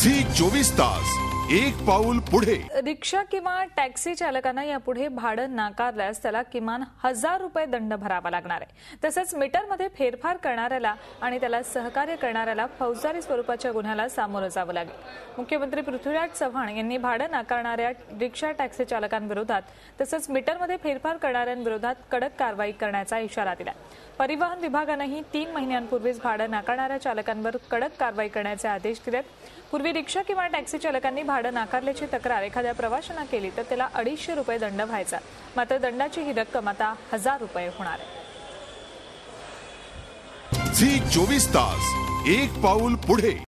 Zee 24 तास एक पाऊल पुढे। रिक्षा किंवा टॅक्सी चालकांना यापुढे भाडं नाकारल्यास त्याला किमान 1000 रुपये दंड भरावा लागणार आहे। तसंच मीटरमध्ये फेरफार करणाऱ्याला आणि त्याला सहकार्य करणाऱ्याला फौजदारी स्वरूपाच्या गुन्ह्याला सामोरं जावं लागेल। मुख्यमंत्री पृथ्वीराज चव्हाण यांनी भाडं नाकारणाऱ्या रिक्षा टॅक्सी चालकांविरोधात तसंच मीटरमध्ये फेरफार करणाऱ्यांविरोधात कडक कारवाई करण्याचा इशारा दिला। परिवहन विभागानेही 3 महिन्यांपूर्वीच भाडं नाकारणाऱ्या चालकांवर कडक कारवाई करण्याचे आदेश दिलेत। पूर्वी रिक्षा किंवा टॅक्सी चालकांनी भाडं नाकारल्याची तक्रार एखाद्या प्रवाशाने केली तर त्याला 250 रुपये दंड व्हायचा। मात्र दंडाची ही रक्कम आता 1000 रुपये होणार आहे। झी 24 तास एक पाऊल पुढे।